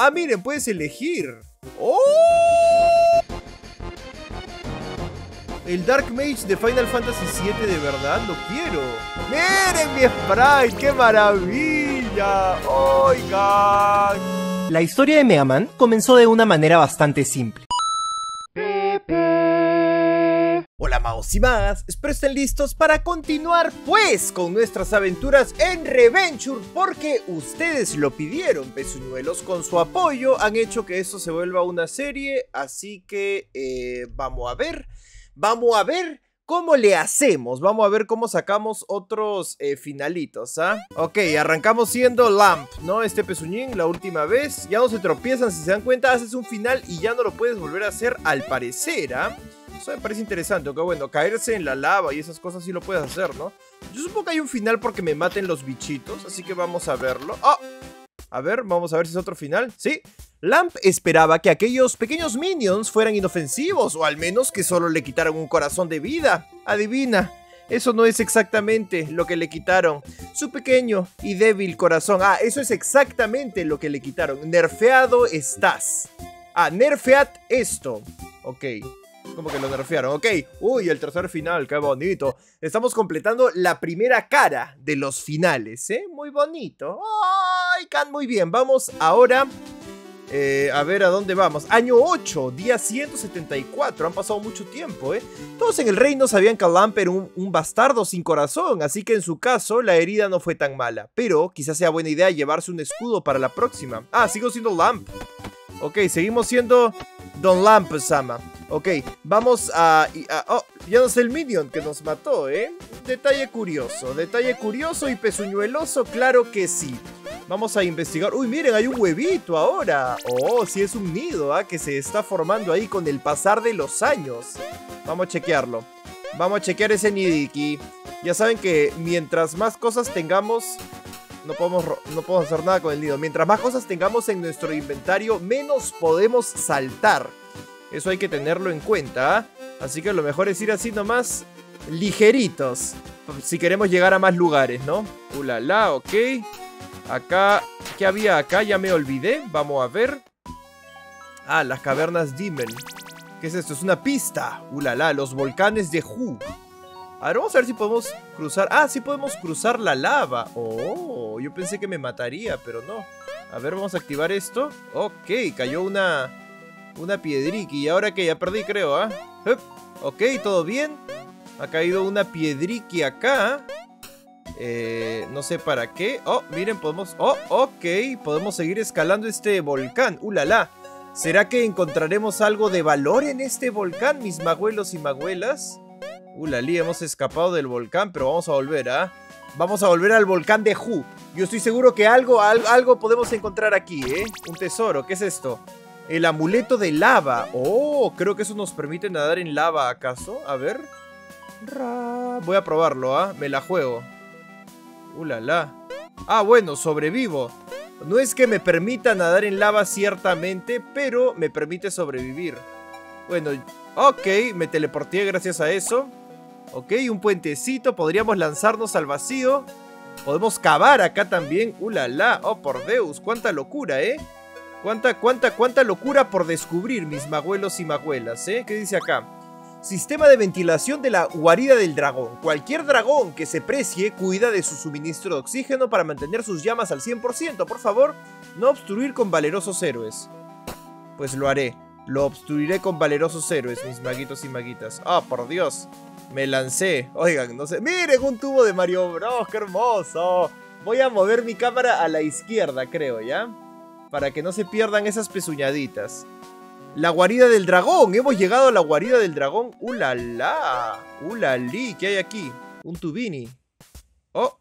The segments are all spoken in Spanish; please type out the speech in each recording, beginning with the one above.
Ah, miren, puedes elegir. ¡Oh! El Dark Mage de Final Fantasy VII, de verdad, lo quiero. ¡Miren mi sprite! ¡Qué maravilla! ¡Oigan! La historia de Mega Man comenzó de una manera bastante simple. Hola magos y magas, espero estén listos para continuar pues con nuestras aventuras en Reventure, porque ustedes lo pidieron, pezuñuelos, con su apoyo han hecho que esto se vuelva una serie, así que vamos a ver cómo le hacemos, vamos a ver cómo sacamos otros finalitos, ¿ah? Ok, arrancamos siendo Lamp, ¿no? Este pezuñín, la última vez, ya no se tropiezan, si se dan cuenta, haces un final y ya no lo puedes volver a hacer al parecer, ¿ah? Eso me parece interesante, aunque bueno, caerse en la lava y esas cosas sí lo puedes hacer, ¿no? Yo supongo que hay un final porque me maten los bichitos, así que vamos a verlo. ¡Oh! A ver, vamos a ver si es otro final. ¿Sí? Lamp esperaba que aquellos pequeños minions fueran inofensivos, o al menos que solo le quitaran un corazón de vida. Adivina, eso no es exactamente lo que le quitaron. Su pequeño y débil corazón. Ah, eso es exactamente lo que le quitaron. Nerfeado estás. Ah, nerfead esto. Ok. Como que lo nerfearon, ok. Uy, el tercer final, qué bonito. Estamos completando la primera cara de los finales, ¿eh? Muy bonito. ¡Ay, Can! Muy bien, vamos ahora a ver a dónde vamos. Año 8, día 174. Han pasado mucho tiempo, ¿eh? Todos en el reino sabían que Lamp era un bastardo sin corazón, así que en su caso la herida no fue tan mala. Pero quizás sea buena idea llevarse un escudo para la próxima. Ah, sigo siendo Lamp. Ok, seguimos siendo Don Lamp-sama. Ok, vamos a... oh, ya no es el minion que nos mató, ¿eh? Detalle curioso y pezuñueloso, claro que sí. Vamos a investigar. Uy, miren, hay un huevito ahora. Oh, sí es un nido, ¿ah? Que se está formando ahí con el pasar de los años. Vamos a chequearlo. Vamos a chequear ese nidiki. Ya saben que mientras más cosas tengamos... No podemos hacer nada con el nido. Mientras más cosas tengamos en nuestro inventario, menos podemos saltar. Eso hay que tenerlo en cuenta, ¿eh? Así que lo mejor es ir así nomás, ligeritos, si queremos llegar a más lugares, ¿no? Ulala, ok. Acá, ¿qué había acá? Ya me olvidé, vamos a ver. Ah, las cavernas Dimmel. ¿Qué es esto? Es una pista. Ulala, los volcanes de Hu. A ver, vamos a ver si podemos cruzar. Ah, sí podemos cruzar la lava. Oh, yo pensé que me mataría, pero no. A ver, vamos a activar esto. Ok, cayó una piedriqui. Y ahora que ya perdí, creo, ¿ah? Ok, todo bien. Ha caído una piedriqui acá. No sé para qué. Oh, miren, podemos... Oh, ok. Podemos seguir escalando este volcán. ¡Ulala! ¿Será que encontraremos algo de valor en este volcán, mis magüelos y magüelas? Ulali, hemos escapado del volcán, pero vamos a volver, ¿ah? Vamos a volver al volcán de Hu. Yo estoy seguro que algo podemos encontrar aquí, ¿eh? Un tesoro. ¿Qué es esto? El amuleto de lava. Oh, creo que eso nos permite nadar en lava, ¿acaso? A ver. Voy a probarlo, ¿ah? Me la juego. Ulala. Ah, bueno, sobrevivo. No es que me permita nadar en lava ciertamente, pero me permite sobrevivir. Bueno, ok, me teleporté gracias a eso. Ok, un puentecito, podríamos lanzarnos al vacío. Podemos cavar acá también. ¡Ulala! ¡Oh, por Deus! ¡Cuánta locura, eh! ¡Cuánta locura por descubrir, mis magüelos y magüelas, eh! ¿Qué dice acá? Sistema de ventilación de la guarida del dragón. Cualquier dragón que se precie cuida de su suministro de oxígeno para mantener sus llamas al 100%. Por favor, no obstruir con valerosos héroes. Pues lo haré. Lo obstruiré con valerosos héroes, mis maguitos y maguitas. ¡Ah, por Dios! Me lancé. Oigan, no sé. ¡Miren un tubo de Mario Bros! ¡Qué hermoso! Voy a mover mi cámara a la izquierda, creo, ¿ya? Para que no se pierdan esas pezuñaditas. La guarida del dragón. Hemos llegado a la guarida del dragón. ¡Ulala! ¡Ulalí! ¿Qué hay aquí? Un tubini. ¡Oh!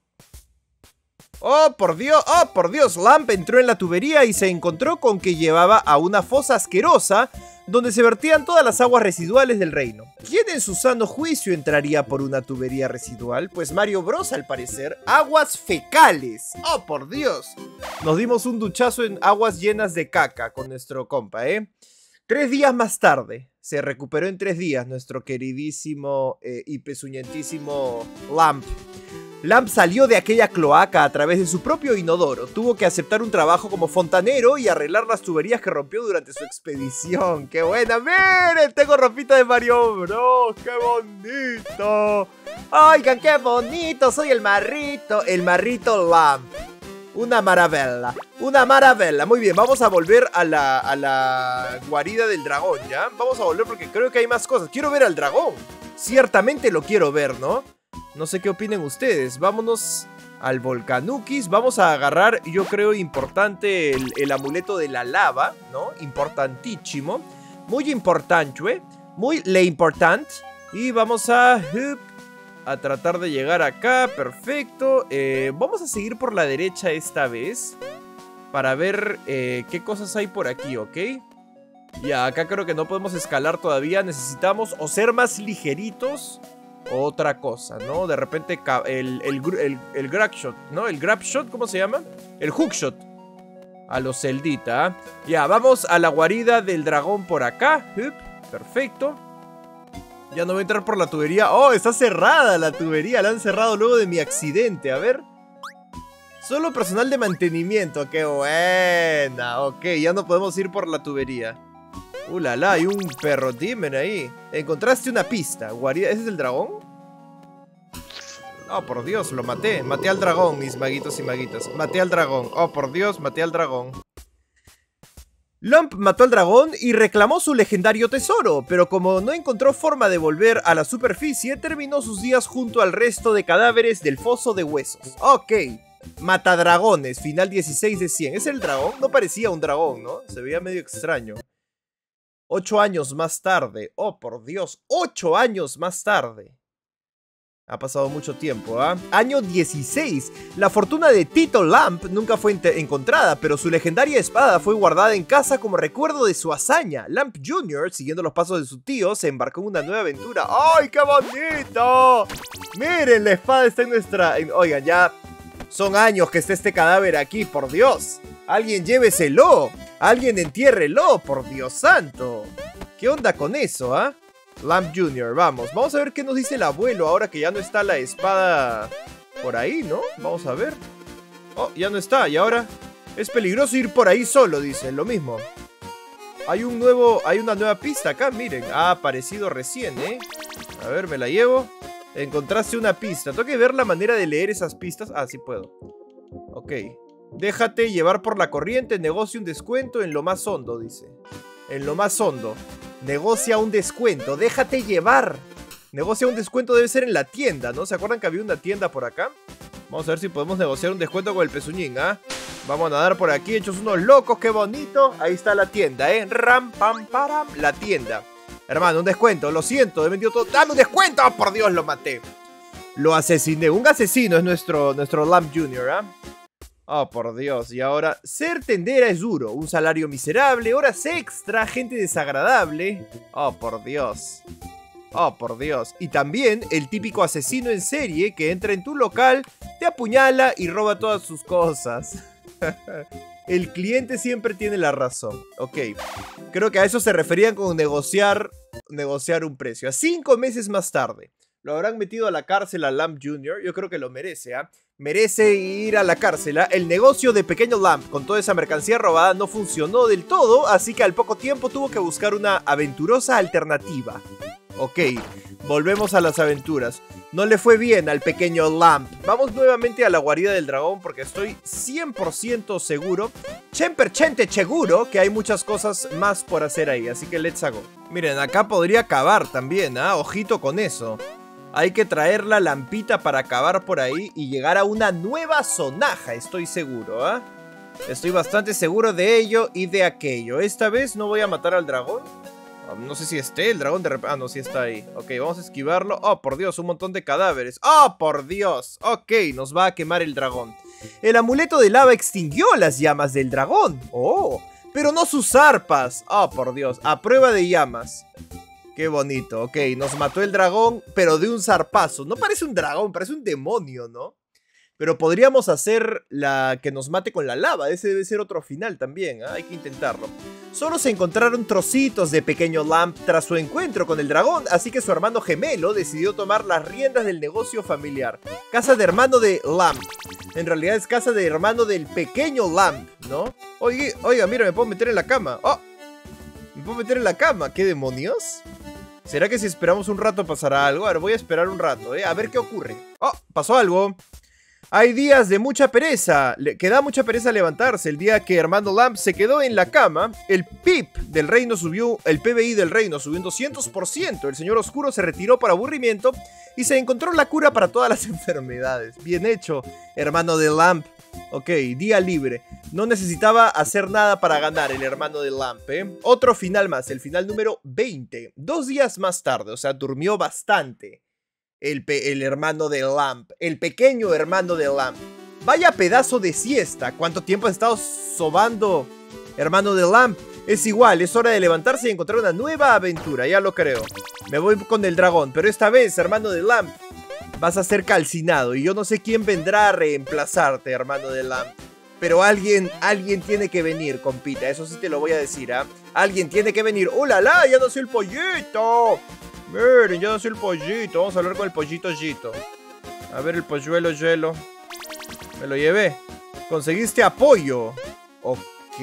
¡Oh, por Dios! ¡Oh, por Dios! Lamp entró en la tubería y se encontró con que llevaba a una fosa asquerosa donde se vertían todas las aguas residuales del reino. ¿Quién en su sano juicio entraría por una tubería residual? Pues Mario Bros, al parecer. ¡Aguas fecales! ¡Oh, por Dios! Nos dimos un duchazo en aguas llenas de caca con nuestro compa, ¿eh? 3 días más tarde. Se recuperó en 3 días nuestro queridísimo y pezuñentísimo Lamp. Lamp salió de aquella cloaca a través de su propio inodoro. Tuvo que aceptar un trabajo como fontanero y arreglar las tuberías que rompió durante su expedición. ¡Qué buena! ¡Miren! Tengo ropita de Mario Bros. ¡Qué bonito! ¡Oigan, qué bonito! Soy el marrito Lamp. Una maravilla. Una maravilla. Muy bien, vamos a volver a la guarida del dragón, ¿ya? Vamos a volver porque creo que hay más cosas. Quiero ver al dragón. Ciertamente lo quiero ver, ¿no? No sé qué opinen ustedes. Vámonos al Volcanukis. Vamos a agarrar, yo creo, importante el amuleto de la lava, ¿no? Importantísimo. Muy importante, muy le important. Y vamos a tratar de llegar acá. Perfecto. Vamos a seguir por la derecha esta vez para ver qué cosas hay por aquí, ¿ok? Ya, acá creo que no podemos escalar todavía. Necesitamos o ser más ligeritos o otra cosa, ¿no? De repente el grab shot, ¿no? El grab shot, ¿cómo se llama? El hook shot. A los Celdita. Ya, vamos a la guarida del dragón por acá. Perfecto. Ya no voy a entrar por la tubería. ¡Oh, está cerrada la tubería! La han cerrado luego de mi accidente. A ver. Solo personal de mantenimiento. ¡Qué buena! Ok, ya no podemos ir por la tubería. La, hay un perro demon ahí. Encontraste una pista. Guarida. ¿Ese es el dragón? Oh, por Dios, lo maté. Maté al dragón, mis maguitos y maguitas. Maté al dragón. Oh, por Dios, maté al dragón. Lamp mató al dragón y reclamó su legendario tesoro, pero como no encontró forma de volver a la superficie, terminó sus días junto al resto de cadáveres del foso de huesos. Ok, matadragones, final 16 de 100. ¿Es el dragón? No parecía un dragón, ¿no? Se veía medio extraño. 8 años más tarde. Oh, por Dios, 8 años más tarde. Ha pasado mucho tiempo, ¿ah? Año 16. La fortuna de Tito Lamp nunca fue encontrada, pero su legendaria espada fue guardada en casa como recuerdo de su hazaña. Lamp Jr., siguiendo los pasos de su tío, se embarcó en una nueva aventura. ¡Ay, qué bonito! Miren, la espada está en nuestra... Oigan, ya son años que está este cadáver aquí, por Dios. Alguien lléveselo. Alguien entiérrelo, por Dios santo. ¿Qué onda con eso, ah? Lamp Jr., vamos a ver qué nos dice el abuelo ahora que ya no está la espada por ahí, ¿no? Vamos a ver. Oh, ya no está, y ahora es peligroso ir por ahí solo, dice, lo mismo. Hay una nueva pista acá, miren, ha aparecido recién, ¿eh? A ver, me la llevo. Encontraste una pista, tengo que ver la manera de leer esas pistas. Ah, sí puedo. Ok. Déjate llevar por la corriente, negocia un descuento en lo más hondo, dice. En lo más hondo. Negocia un descuento, déjate llevar. Negocia un descuento, debe ser en la tienda, ¿no? ¿Se acuerdan que había una tienda por acá? Vamos a ver si podemos negociar un descuento con el pezuñín, ¿ah? Vamos a nadar por aquí, hechos unos locos, qué bonito. Ahí está la tienda, ¿eh? Ram, pam, param, la tienda. Hermano, un descuento, lo siento, he vendido todo. ¡Dame un descuento! ¡Oh, por Dios, lo maté! Lo asesiné, un asesino es nuestro Lamp Jr., ¿ah? Oh, por Dios, y ahora, ser tendera es duro, un salario miserable, horas extra, gente desagradable. Oh, por Dios. Oh, por Dios. Y también el típico asesino en serie que entra en tu local, te apuñala y roba todas sus cosas. El cliente siempre tiene la razón. Ok, creo que a eso se referían con negociar un precio. A 5 meses más tarde. Lo habrán metido a la cárcel a Lamp Jr. Yo creo que lo merece, ¿ah? Merece ir a la cárcel, ¿ah? El negocio de Pequeño Lamp con toda esa mercancía robada no funcionó del todo, así que al poco tiempo tuvo que buscar una aventurosa alternativa. Ok, volvemos a las aventuras. No le fue bien al Pequeño Lamp. Vamos nuevamente a la guarida del dragón porque estoy 100% seguro, 100% seguro que hay muchas cosas más por hacer ahí, así que let's go. Miren, acá podría cavar también, ¿ah? Ojito con eso. Hay que traer la lampita para cavar por ahí y llegar a una nueva zonaja, estoy seguro, ¿ah? Estoy bastante seguro de ello y de aquello. Esta vez no voy a matar al dragón. No sé si esté el dragón de repente. Ah, no, sí está ahí. Ok, vamos a esquivarlo. Oh, por Dios, un montón de cadáveres. Oh, por Dios. Ok, nos va a quemar el dragón. El amuleto de lava extinguió las llamas del dragón. Oh, pero no sus arpas. Oh, por Dios, a prueba de llamas. Qué bonito, ok, nos mató el dragón, pero de un zarpazo. No parece un dragón, parece un demonio, ¿no? Pero podríamos hacer la que nos mate con la lava. Ese debe ser otro final también, ¿eh? Hay que intentarlo. Solo se encontraron trocitos de pequeño Lamp tras su encuentro con el dragón, así que su hermano gemelo decidió tomar las riendas del negocio familiar. Casa de hermano de Lamp. En realidad es casa de hermano del pequeño Lamp, ¿no? Oiga, mira, me puedo meter en la cama. ¡Oh! Me puedo meter en la cama. ¿Qué demonios? ¿Será que si esperamos un rato pasará algo? A ver, voy a esperar un rato, a ver qué ocurre. ¡Oh! Pasó algo. Hay días de mucha pereza, que da mucha pereza levantarse. El día que hermano Lamp se quedó en la cama, el PIB del reino subió, el PBI del reino subió un 200%. El señor oscuro se retiró por aburrimiento y se encontró la cura para todas las enfermedades. Bien hecho, hermano de Lamp. Ok, día libre. No necesitaba hacer nada para ganar el hermano de Lamp, ¿eh? Otro final más, el final número 20. 2 días más tarde, o sea, durmió bastante. El hermano de Lamp, el pequeño hermano de Lamp. Vaya pedazo de siesta. ¿Cuánto tiempo has estado sobando, hermano de Lamp? Es igual, es hora de levantarse y encontrar una nueva aventura, ya lo creo. Me voy con el dragón, pero esta vez, hermano de Lamp, vas a ser calcinado. Y yo no sé quién vendrá a reemplazarte, hermano de Lamp. Pero alguien tiene que venir, compita. Eso sí te lo voy a decir, ¿ah? Alguien tiene que venir. ¡Oh, la, la! ¡Ya no soy el pollito! Miren, ya no soy el pollito. Vamos a hablar con el pollito Gito. A ver, el polluelo hielo. Me lo llevé. Conseguiste apoyo. Ok.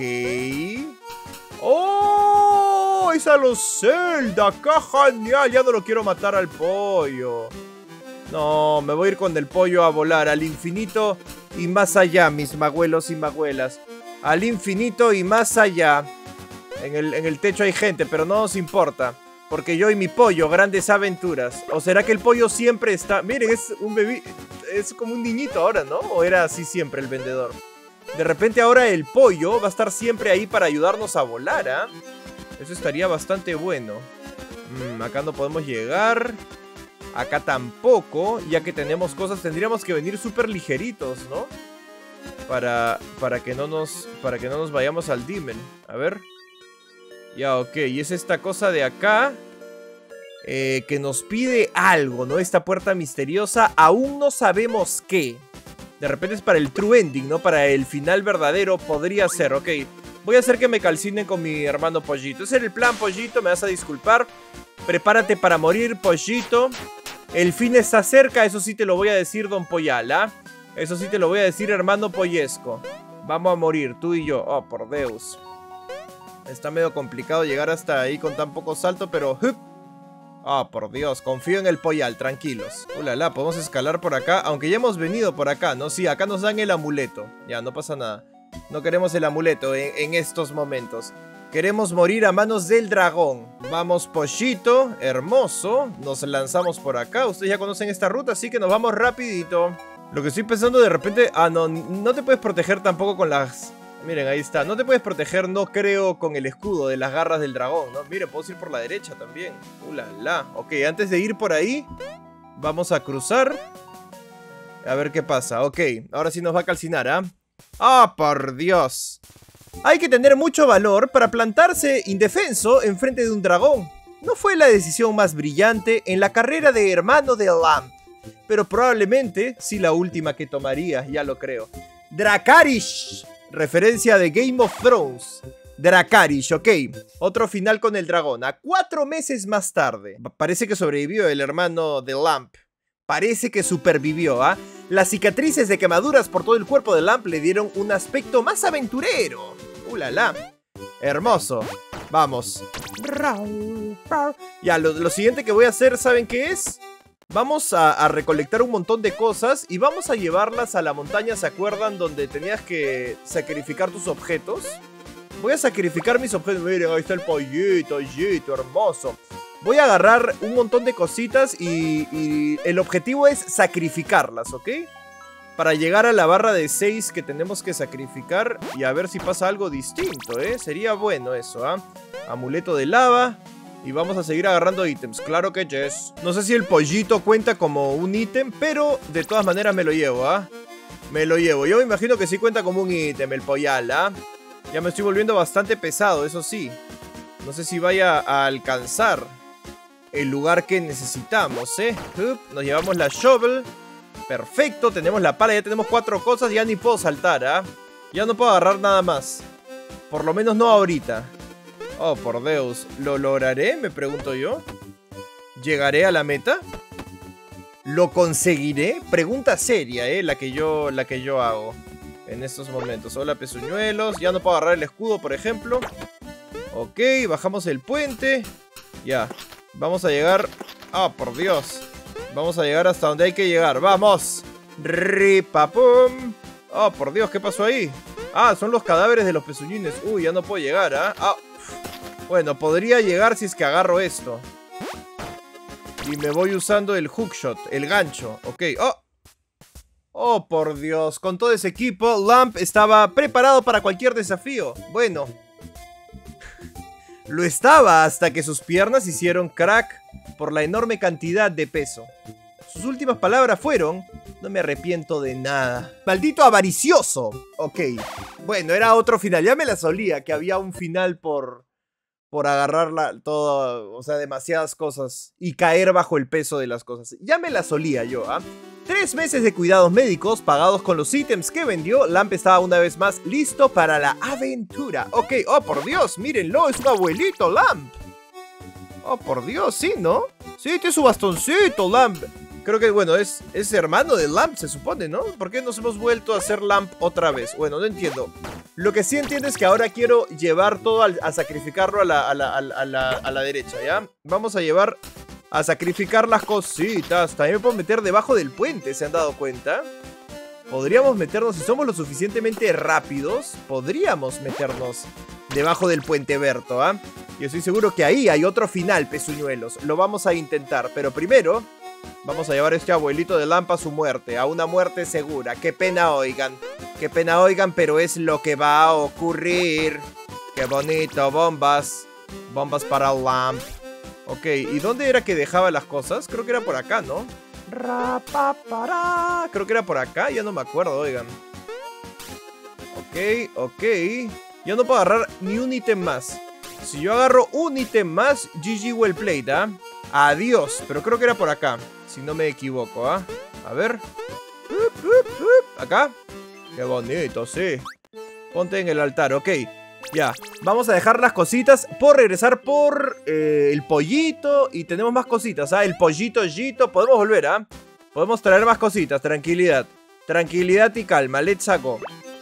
¡Oh! ¡Es a los Zelda! ¡Qué genial! Ya no lo quiero matar al pollo. No, me voy a ir con el pollo a volar al infinito y más allá, mis magüelos y magüelas. Al infinito y más allá. En el techo hay gente, pero no nos importa. Porque yo y mi pollo, grandes aventuras. ¿O será que el pollo siempre está...? Miren, es un bebé... Es como un niñito ahora, ¿no? ¿O era así siempre el vendedor? De repente ahora el pollo va a estar siempre ahí para ayudarnos a volar, ¿ah? Eso estaría bastante bueno. Acá no podemos llegar. Acá tampoco. Ya que tenemos cosas, tendríamos que venir súper ligeritos, ¿no? Para que no nos vayamos al Demon. A ver... Ya, ok, y es esta cosa de acá que nos pide algo, ¿no? Esta puerta misteriosa, aún no sabemos qué. De repente es para el true ending, ¿no? Para el final verdadero, podría ser, ok. Voy a hacer que me calcinen con mi hermano Pollito. Ese era el plan, Pollito, me vas a disculpar. Prepárate para morir, Pollito. El fin está cerca, eso sí te lo voy a decir, don Poyala. Eso sí te lo voy a decir, hermano Pollesco. Vamos a morir, tú y yo. Oh, por Deus. Está medio complicado llegar hasta ahí con tan poco salto, pero... Ah, por Dios, confío en el Poyal, tranquilos. Ulala, podemos escalar por acá, aunque ya hemos venido por acá, ¿no? Sí, acá nos dan el amuleto. Ya, no pasa nada. No queremos el amuleto en estos momentos. Queremos morir a manos del dragón. Vamos, Pollito, hermoso. Nos lanzamos por acá. Ustedes ya conocen esta ruta, así que nos vamos rapidito. Lo que estoy pensando de repente... Ah, no te puedes proteger tampoco con las... Miren, ahí está. No te puedes proteger, no creo, con el escudo de las garras del dragón, ¿no? Miren, puedo ir por la derecha también. La. Ok, antes de ir por ahí, vamos a cruzar. A ver qué pasa. Ok, ahora sí nos va a calcinar, ¿ah? ¡Ah, por Dios! Hay que tener mucho valor para plantarse indefenso enfrente de un dragón. No fue la decisión más brillante en la carrera de hermano de Lamp, pero probablemente sí la última que tomaría, ya lo creo. Dracarys. Referencia de Game of Thrones. Dracarys, ok. Otro final con el dragón. A 4 meses más tarde. Parece que sobrevivió el hermano de Lamp. Parece que supervivió, ¿ah? Las cicatrices de quemaduras por todo el cuerpo de Lamp le dieron un aspecto más aventurero. ¡Ulala! Hermoso. Vamos. Ya, lo siguiente que voy a hacer, ¿saben qué es? Vamos a recolectar un montón de cosas y vamos a llevarlas a la montaña, ¿se acuerdan? Donde tenías que sacrificar tus objetos. Voy a sacrificar mis objetos. Miren, ahí está el pollito, hermoso. Voy a agarrar un montón de cositas y el objetivo es sacrificarlas, ¿ok? Para llegar a la barra de 6 que tenemos que sacrificar y a ver si pasa algo distinto, ¿eh? Sería bueno eso, ¿ah? Amuleto de lava. Y vamos a seguir agarrando ítems, claro que yes. No sé si el pollito cuenta como un ítem, pero de todas maneras me lo llevo, ¿ah? Me lo llevo, yo me imagino que sí cuenta como un ítem el pollal, ¿ah? Ya me estoy volviendo bastante pesado, eso sí. No sé si vaya a alcanzar el lugar que necesitamos, ¿eh? Nos llevamos la shovel. Perfecto, tenemos la pala, ya tenemos 4 cosas. Ya ni puedo saltar, ¿ah? Ya no puedo agarrar nada más. Por lo menos no ahorita. Oh, por Dios. ¿Lo lograré? Me pregunto yo. ¿Llegaré a la meta? ¿Lo conseguiré? Pregunta seria, la que yo hago en estos momentos. Hola, pezuñuelos. Ya no puedo agarrar el escudo, por ejemplo. Ok, bajamos el puente. Ya, vamos a llegar. Ah, por Dios. Vamos a llegar hasta donde hay que llegar. ¡Vamos! ¡Ripapum! Oh, por Dios, ¿qué pasó ahí? Ah, son los cadáveres de los pezuñines. Uy, ya no puedo llegar, ¿ah? Ah, bueno, podría llegar si es que agarro esto. Y me voy usando el hookshot, el gancho. Ok, oh. Oh, por Dios. Con todo ese equipo, Lamp estaba preparado para cualquier desafío. Bueno. Lo estaba hasta que sus piernas hicieron crack por la enorme cantidad de peso. Sus últimas palabras fueron: no me arrepiento de nada. ¡Maldito avaricioso! Ok. Bueno, era otro final. Ya me la solía que había un final por agarrarla todo, o sea, demasiadas cosas y caer bajo el peso de las cosas. Ya me la solía yo, ¿ah? 3 meses de cuidados médicos pagados con los ítems que vendió. Lamp estaba una vez más listo para la aventura. Ok, oh por Dios, mírenlo, es un abuelito Lamp. Oh por Dios, sí, ¿no? Sí, tiene su bastoncito Lamp. Creo que, bueno, es hermano de Lamp, se supone, ¿no? ¿Por qué nos hemos vuelto a hacer Lamp otra vez? Bueno, no entiendo. Lo que sí entiendo es que ahora quiero llevar todo a sacrificarlo a la derecha, ¿ya? Vamos a llevar a sacrificar las cositas. También me puedo meter debajo del puente, ¿se han dado cuenta? Podríamos meternos, si somos lo suficientemente rápidos, podríamos meternos debajo del puente Berto, ¿ah? Yo estoy seguro que ahí hay otro final, pezuñuelos. Lo vamos a intentar, pero primero vamos a llevar a este abuelito de Lamp a su muerte, a una muerte segura. Qué pena, oigan. Qué pena, oigan, pero es lo que va a ocurrir. Qué bonito, bombas. Bombas para Lamp. Ok, ¿y dónde era que dejaba las cosas? Creo que era por acá, ¿no? Creo que era por acá, ya no me acuerdo, oigan. Ok, ok. Ya no puedo agarrar ni un ítem más. Si yo agarro un ítem más, GG well played, ¿ah? Adiós, pero creo que era por acá, si no me equivoco, ¿ah? A ver. ¿Acá? Qué bonito, sí. Ponte en el altar, ok. Ya, vamos a dejar las cositas por regresar por el pollito. Y tenemos más cositas, ¿ah? El pollito, podemos volver, ¿ah? Podemos traer más cositas, tranquilidad. Tranquilidad y calma, let's go.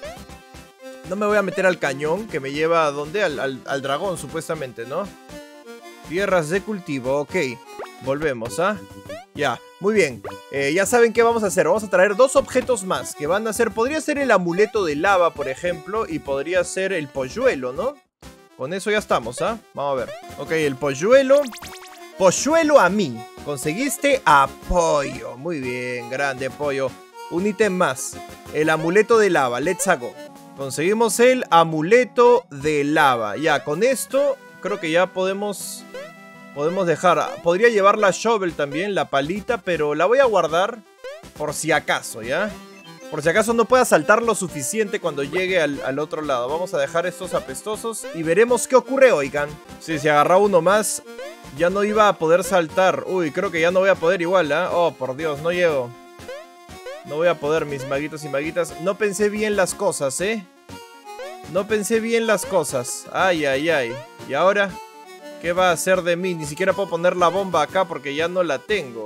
No me voy a meter al cañón que me lleva a ¿dónde? Al dragón, supuestamente, ¿no? Tierras de cultivo, ok. Volvemos, ¿ah? Ya, muy bien. Ya saben qué vamos a hacer. Vamos a traer 2 objetos más que van a ser... Podría ser el amuleto de lava, por ejemplo. Y podría ser el polluelo, ¿no? Con eso ya estamos, ¿ah? Vamos a ver. Ok, el polluelo. Polluelo a mí. Conseguiste apoyo. Muy bien, grande pollo. Un ítem más. El amuleto de lava. Let's go. Conseguimos el amuleto de lava. Ya, con esto creo que ya podemos dejar. Podría llevar la shovel también, la palita, pero la voy a guardar por si acaso, ¿ya? Por si acaso no pueda saltar lo suficiente cuando llegue al otro lado. Vamos a dejar estos apestosos y veremos qué ocurre, oigan. Sí, si agarraba uno más, ya no iba a poder saltar. Uy, creo que ya no voy a poder igual, ¿eh? Oh, por Dios, no llego. No voy a poder, mis maguitos y maguitas. No pensé bien las cosas, ¿eh? No pensé bien las cosas. Ay, ay, ay. ¿Y ahora? ¿Qué va a hacer de mí? Ni siquiera puedo poner la bomba acá porque ya no la tengo.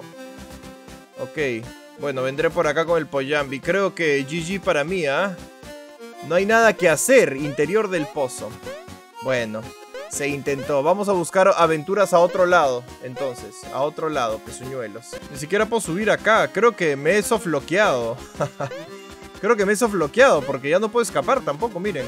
Ok. Bueno, vendré por acá con el Poyambi. Creo que GG para mí, ¿ah? No hay nada que hacer. Interior del pozo. Bueno, se intentó. Vamos a buscar aventuras a otro lado. Entonces, a otro lado, pezuñuelos. Ni siquiera puedo subir acá. Creo que me he sofloqueado. Creo que me he sofloqueado porque ya no puedo escapar tampoco, miren.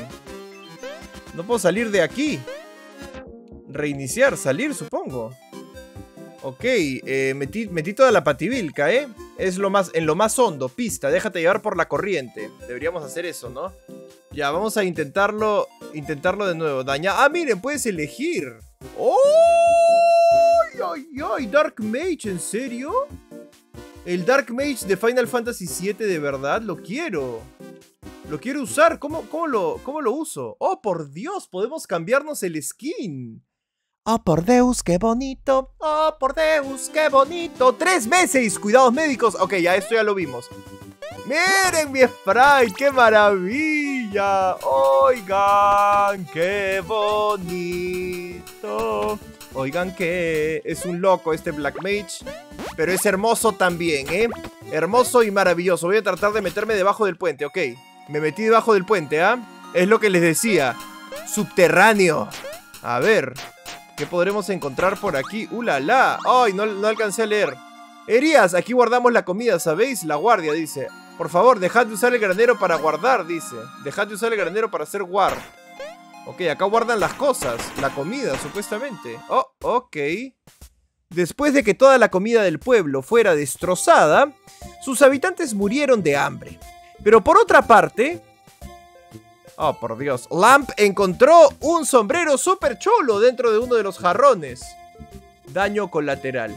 No puedo salir de aquí. Reiniciar, salir, supongo. Ok, metí toda la pativilca, ¿eh? Es en lo más hondo, pista, déjate llevar por la corriente. Deberíamos hacer eso, ¿no? Ya, vamos a intentarlo de nuevo. Dañar. Ah, miren, puedes elegir. ¡Oh! ¡Ay, ay, ay! Dark Mage, ¿en serio? El Dark Mage de Final Fantasy VII, de verdad, lo quiero. Lo quiero usar. ¿Cómo lo uso? ¡Oh, por Dios! Podemos cambiarnos el skin. Oh, por Deus, qué bonito. Oh, por Deus, qué bonito. 3 meses, cuidados médicos. Ok, ya esto ya lo vimos. Miren mi sprite, qué maravilla. Oigan, qué bonito. Oigan que es un loco este Black Mage. Pero es hermoso también, ¿eh? Hermoso y maravilloso. Voy a tratar de meterme debajo del puente, ok. Me metí debajo del puente, ¿ah? Es lo que les decía. Subterráneo. A ver, ¿qué podremos encontrar por aquí? ¡La! ¡Ay, no alcancé a leer! Herías, aquí guardamos la comida, ¿sabéis? La guardia dice. Por favor, dejad de usar el granero para guardar, dice. Dejad de usar el granero para hacer guard. Ok, acá guardan las cosas. La comida, supuestamente. Oh, ok. Después de que toda la comida del pueblo fuera destrozada, sus habitantes murieron de hambre. Pero por otra parte... Oh, por Dios. Lamp encontró un sombrero súper chulo dentro de uno de los jarrones. Daño colateral.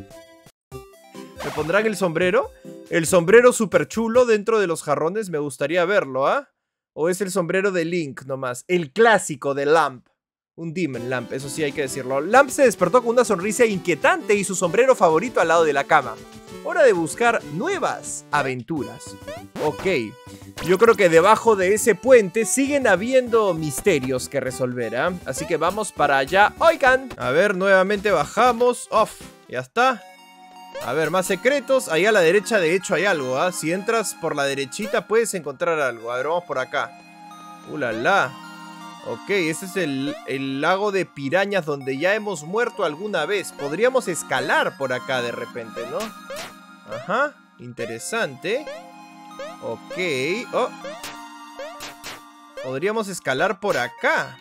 ¿Me pondrán el sombrero? El sombrero súper chulo dentro de los jarrones, me gustaría verlo, ¿ah? ¿O es el sombrero de Link nomás? El clásico de Lamp. Un Demon Lamp, eso sí hay que decirlo. Lamp se despertó con una sonrisa inquietante y su sombrero favorito al lado de la cama. Hora de buscar nuevas aventuras. Ok, yo creo que debajo de ese puente siguen habiendo misterios que resolver, ¿eh? Así que vamos para allá. ¡Oigan! A ver, nuevamente bajamos. ¡Off! Ya está. A ver, más secretos. Ahí a la derecha de hecho hay algo, ¿ah? Si entras por la derechita puedes encontrar algo. A ver, vamos por acá. ¡La! Ok, este es el lago de pirañas donde ya hemos muerto alguna vez. Podríamos escalar por acá de repente, ¿no? Ajá, interesante. Ok, oh. Podríamos escalar por acá.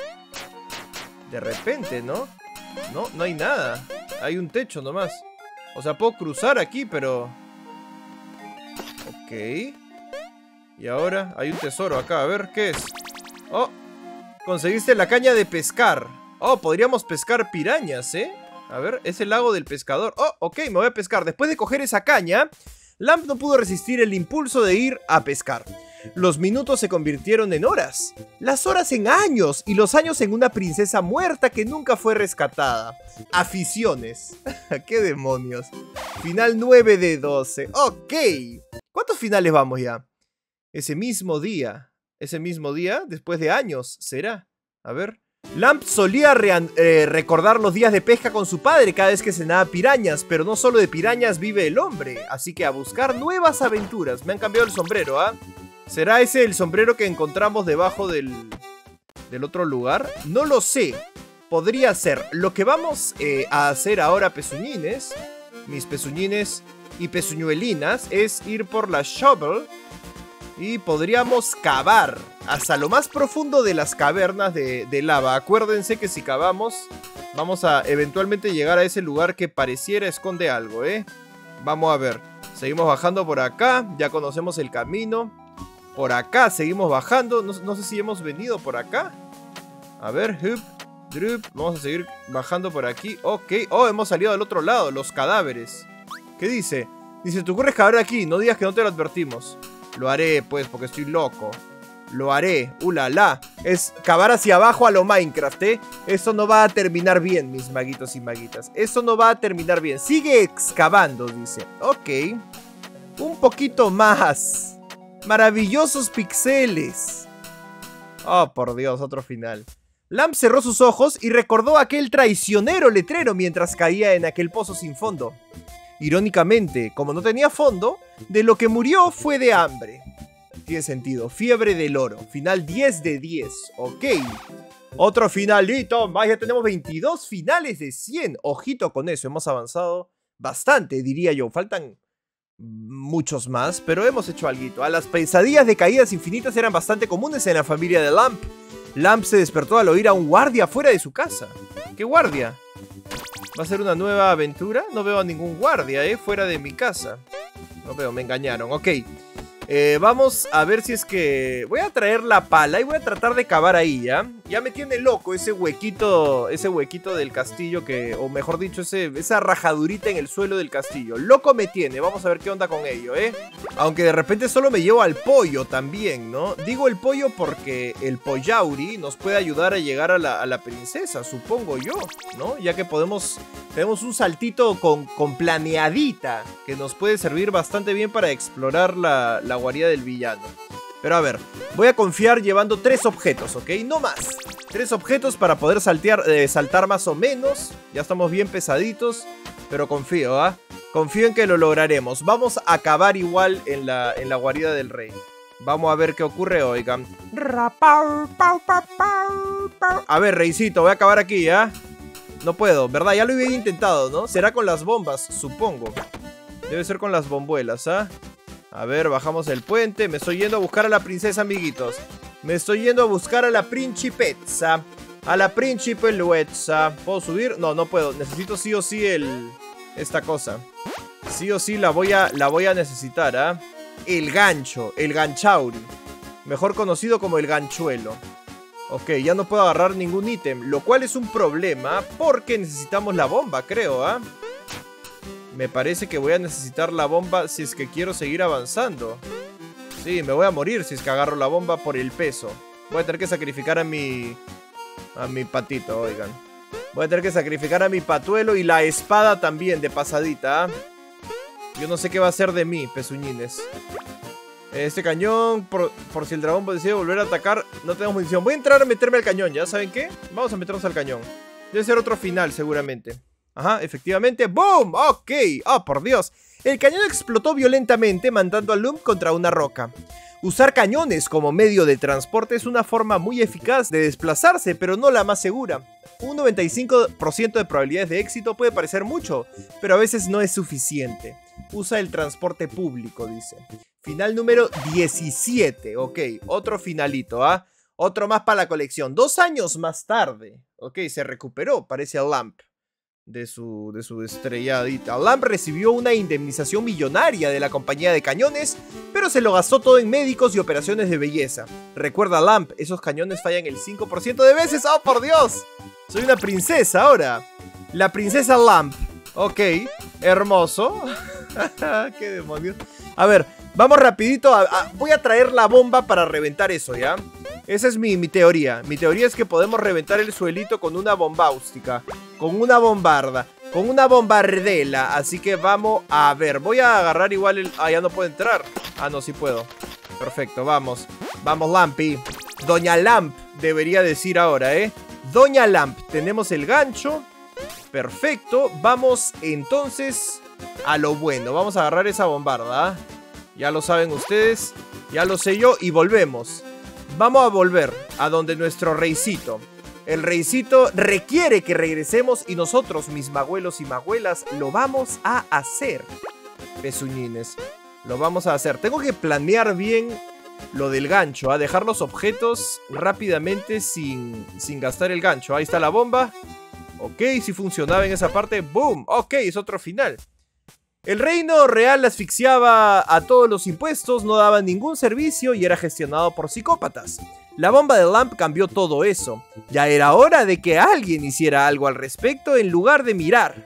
De repente, ¿no? No hay nada. Hay un techo nomás. O sea, puedo cruzar aquí, pero... Ok. Y ahora hay un tesoro acá. A ver, ¿qué es? Oh, conseguiste la caña de pescar. Oh, podríamos pescar pirañas, ¿eh? A ver, es el lago del pescador. Oh, ok, me voy a pescar. Después de coger esa caña, Lamp no pudo resistir el impulso de ir a pescar. Los minutos se convirtieron en horas, las horas en años y los años en una princesa muerta que nunca fue rescatada. Aficiones. ¡Qué demonios! Final 9 de 12. Ok. ¿Cuántos finales vamos ya? Ese mismo día, después de años, ¿será? A ver. Lamp solía recordar los días de pesca con su padre cada vez que cenaba pirañas, pero no solo de pirañas vive el hombre, así que a buscar nuevas aventuras. Me han cambiado el sombrero, ¿ah? ¿Será ese el sombrero que encontramos debajo del otro lugar? No lo sé. Podría ser. Lo que vamos a hacer ahora, pezuñines, mis pezuñines y pezuñuelinas, es ir por la shovel y podríamos cavar hasta lo más profundo de las cavernas de lava. Acuérdense que si cavamos, vamos a eventualmente llegar a ese lugar que pareciera esconde algo, ¿eh? Vamos a ver. Seguimos bajando por acá. Ya conocemos el camino. Por acá seguimos bajando. No sé si hemos venido por acá. A ver, drup. Vamos a seguir bajando por aquí. Ok. Oh, hemos salido del otro lado. Los cadáveres. ¿Qué dice? Dice, te ocurre cavar aquí. No digas que no te lo advertimos. Lo haré, pues, porque estoy loco. Lo haré. ¡La! Es cavar hacia abajo a lo Minecraft, ¿eh? Eso no va a terminar bien, mis maguitos y maguitas. Eso no va a terminar bien. Sigue excavando, dice. Ok. Un poquito más. Maravillosos pixeles. Oh, por Dios, otro final. Lamp cerró sus ojos y recordó aquel traicionero letrero mientras caía en aquel pozo sin fondo. Irónicamente, como no tenía fondo, de lo que murió fue de hambre. Tiene sentido. Fiebre del oro. Final 10 de 10. Ok. Otro finalito más. Ya tenemos 22 finales de 100. Ojito con eso. Hemos avanzado bastante, diría yo. Faltan muchos más, pero hemos hecho algo. Las pesadillas de caídas infinitas eran bastante comunes en la familia de Lamp. Lamp se despertó al oír a un guardia fuera de su casa. ¿Qué guardia? ¿Va a ser una nueva aventura? No veo a ningún guardia, fuera de mi casa. No veo, me engañaron. Ok. Vamos a ver si es que... Voy a traer la pala y voy a tratar de cavar ahí, ¿ya? Ya me tiene loco ese huequito del castillo que, o mejor dicho, esa rajadurita en el suelo del castillo. Loco me tiene, vamos a ver qué onda con ello, ¿eh? Aunque de repente solo me llevo al pollo también, ¿no? Digo el pollo porque el Pollauri nos puede ayudar a llegar a la princesa, supongo yo, ¿no? Ya que tenemos un saltito con planeadita que nos puede servir bastante bien para explorar la guarida del villano. Pero a ver, voy a confiar llevando 3 objetos, ¿ok? No más. 3 objetos para poder saltar más o menos. Ya estamos bien pesaditos, pero confío, ¿ah? Confío en que lo lograremos. Vamos a acabar igual en la guarida del rey. Vamos a ver qué ocurre, oigan. A ver, reycito, voy a acabar aquí, ¿ah? No puedo, ¿verdad? Ya lo había intentado, ¿no? Será con las bombas, supongo. Debe ser con las bombuelas, ¿ah? A ver, bajamos el puente. Me estoy yendo a buscar a la princesa, amiguitos. Me estoy yendo a buscar a la principessa. A la principeluetza. ¿Puedo subir? No, no puedo. Necesito sí o sí esta cosa. Sí o sí la voy a necesitar, ¿ah? El gancho, el ganchauri. Mejor conocido como el ganchuelo. Ok, ya no puedo agarrar ningún ítem. Lo cual es un problema porque necesitamos la bomba, creo, ¿ah? Me parece que voy a necesitar la bomba si es que quiero seguir avanzando. Sí, me voy a morir si es que agarro la bomba por el peso. Voy a tener que sacrificar a mi patito, oigan. Voy a tener que sacrificar a mi patuelo y la espada también de pasadita, ¿eh? Yo no sé qué va a hacer de mí, pezuñines. Este cañón, por si el dragón decide volver a atacar, no tenemos munición. Voy a entrar a meterme al cañón, ¿ya? ¿Saben qué? Vamos a meternos al cañón. Debe ser otro final, seguramente. Ajá, efectivamente. ¡Boom! Ok. ¡Oh, por Dios! El cañón explotó violentamente, mandando a Lump contra una roca. Usar cañones como medio de transporte es una forma muy eficaz de desplazarse, pero no la más segura. Un 95% de probabilidades de éxito puede parecer mucho, pero a veces no es suficiente. Usa el transporte público, dice. Final número 17. Ok, otro finalito, ¿ah? Otro más para la colección. 2 años más tarde. Ok, se recuperó, parece a Lamp. De su estrelladita. Lamp recibió una indemnización millonaria de la compañía de cañones, pero se lo gastó todo en médicos y operaciones de belleza. Recuerda, Lamp, esos cañones fallan el 5% de veces. ¡Oh, por Dios! Soy una princesa ahora. La princesa Lamp. Ok, hermoso. ¡Qué demonios! A ver, vamos rapidito. Voy a traer la bomba para reventar eso, ¿ya? Esa es mi teoría. Mi teoría es que podemos reventar el suelito con una bombástica, con una bombarda, con una bombardela. Así que vamos a ver. Voy a agarrar igual el... Ah, ya no puedo entrar. Ah, no, sí puedo. Perfecto, vamos. Vamos, Lampi. Doña Lamp debería decir ahora, ¿eh? Doña Lamp. Tenemos el gancho. Perfecto. Vamos entonces a lo bueno. Vamos a agarrar esa bombarda, ¿eh? Ya lo saben ustedes. Ya lo sé yo. Y volvemos. Vamos a volver a donde nuestro reycito. El reycito requiere que regresemos y nosotros, mis magüelos y magüelas, lo vamos a hacer. Pezuñines, lo vamos a hacer. Tengo que planear bien lo del gancho, ¿eh? Dejar los objetos rápidamente sin gastar el gancho. Ahí está la bomba. Ok, sí funcionaba en esa parte. ¡Boom! Ok, es otro final. El reino real asfixiaba a todos los impuestos, no daba ningún servicio y era gestionado por psicópatas. La bomba de Lamp cambió todo eso. Ya era hora de que alguien hiciera algo al respecto en lugar de mirar.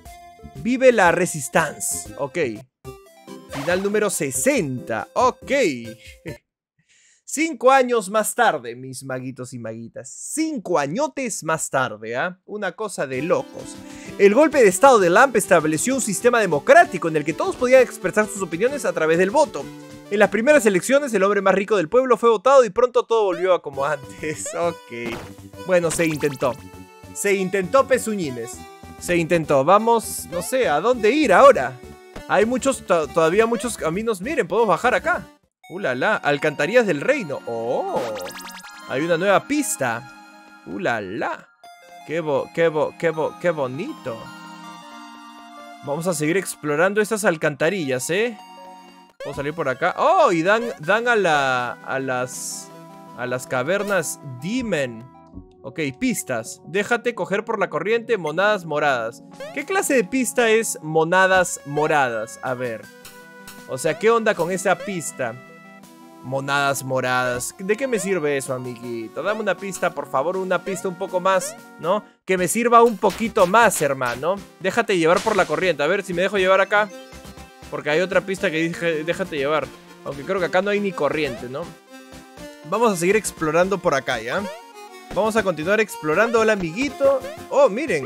Vive la Resistance. Ok. Final número 60. Ok. 5 años más tarde, mis maguitos y maguitas. 5 añotes más tarde, ¿ah? Una cosa de locos. El golpe de estado de Lamp estableció un sistema democrático en el que todos podían expresar sus opiniones a través del voto. En las primeras elecciones, el hombre más rico del pueblo fue votado y pronto todo volvió a como antes. Ok. Bueno, se intentó. Se intentó, pezuñines. Se intentó. Vamos, no sé, ¿a dónde ir ahora? Hay todavía muchos caminos. Miren, podemos bajar acá. ¡Ulala! Alcantarillas del reino. ¡Oh! Hay una nueva pista. ¡Ulala! ¡Qué bonito! Vamos a seguir explorando estas alcantarillas, ¿eh? Vamos a salir por acá. ¡Oh! Y dan a las cavernas Demon. Ok, pistas. Déjate coger por la corriente, monadas moradas. ¿Qué clase de pista es monadas moradas? A ver. O sea, ¿qué onda con esa pista? Monadas moradas. ¿De qué me sirve eso, amiguito? Dame una pista, por favor, una pista un poco más, ¿no? Que me sirva un poquito más, hermano. Déjate llevar por la corriente. A ver si me dejo llevar acá. Porque hay otra pista que dice déjate llevar. Aunque creo que acá no hay ni corriente, ¿no? Vamos a seguir explorando por acá, ¿ya? Vamos a continuar explorando. Hola, amiguito. Oh, miren.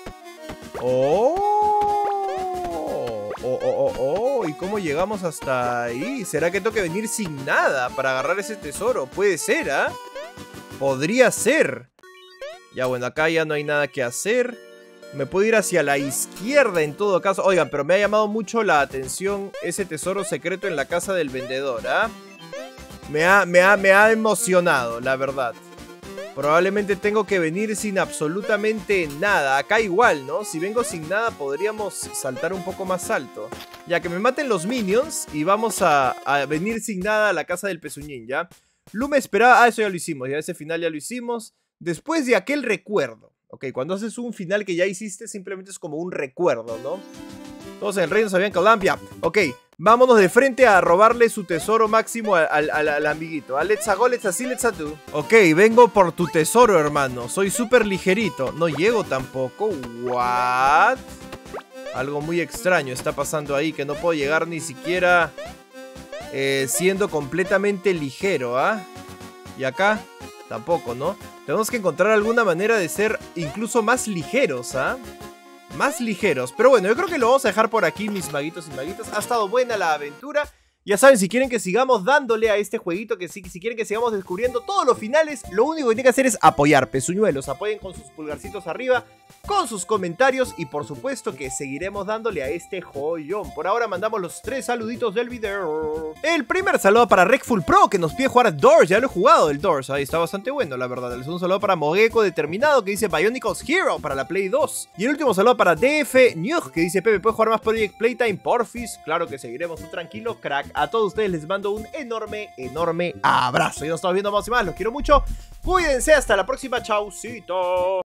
¿Y cómo llegamos hasta ahí? ¿Será que tengo que venir sin nada para agarrar ese tesoro? Puede ser, ¿ah? Podría ser. Ya, bueno, acá ya no hay nada que hacer. Me puedo ir hacia la izquierda en todo caso. Oigan, pero me ha llamado mucho la atención ese tesoro secreto en la casa del vendedor, ¿ah? Me ha emocionado, la verdad. Probablemente tengo que venir sin absolutamente nada. Acá igual, ¿no? Si vengo sin nada podríamos saltar un poco más alto. Ya que me maten los minions y vamos a venir sin nada a la casa del pezuñín, ¿ya? Lu me esperaba... Ah, eso ya lo hicimos, ya ese final ya lo hicimos. Después de aquel recuerdo. Ok, cuando haces un final que ya hiciste simplemente es como un recuerdo, ¿no? Todos en el reino sabían Calampia. Ok, vámonos de frente a robarle su tesoro máximo al amiguito. Let's go, let's see, let's do. Ok, vengo por tu tesoro, hermano. Soy súper ligerito. No llego tampoco. What? Algo muy extraño está pasando ahí, que no puedo llegar ni siquiera siendo completamente ligero, ¿ah? Y acá tampoco, ¿no? Tenemos que encontrar alguna manera de ser incluso más ligeros, ¿ah? Más ligeros, pero bueno, yo creo que lo vamos a dejar por aquí, mis maguitos y maguitas. Ha estado buena la aventura. Ya saben, si quieren que sigamos dándole a este jueguito, si quieren que sigamos descubriendo todos los finales, lo único que tienen que hacer es apoyar, pezuñuelos. Apoyen con sus pulgarcitos arriba, con sus comentarios y por supuesto que seguiremos dándole a este joyón. Por ahora mandamos los 3 saluditos del video. El primer saludo para Recful Pro, que nos pide jugar Doors. Ya lo he jugado el Doors, ahí está bastante bueno, la verdad. El segundo saludo para Mogeko Determinado, que dice Bionicles Hero para la Play 2. Y el último saludo para DF Newg, que dice Pepe, ¿puedes jugar más Project Playtime? Porfis. Claro que seguiremos, un tranquilo crack. A todos ustedes les mando un enorme abrazo. Y nos estamos viendo más y más, los quiero mucho. Cuídense, hasta la próxima, chaucito.